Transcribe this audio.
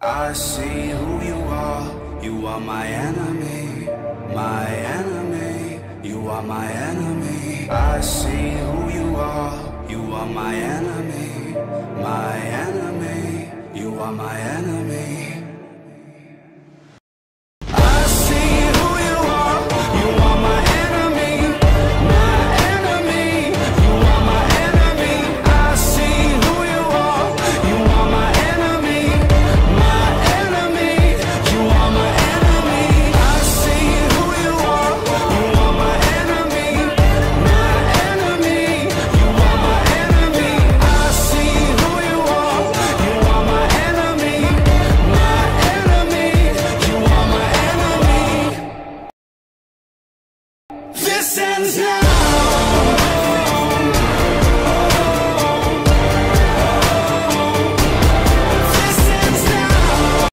I see who you are my enemy, my enemy, you are my enemy. I see who you are my enemy, my enemy, you are my enemy.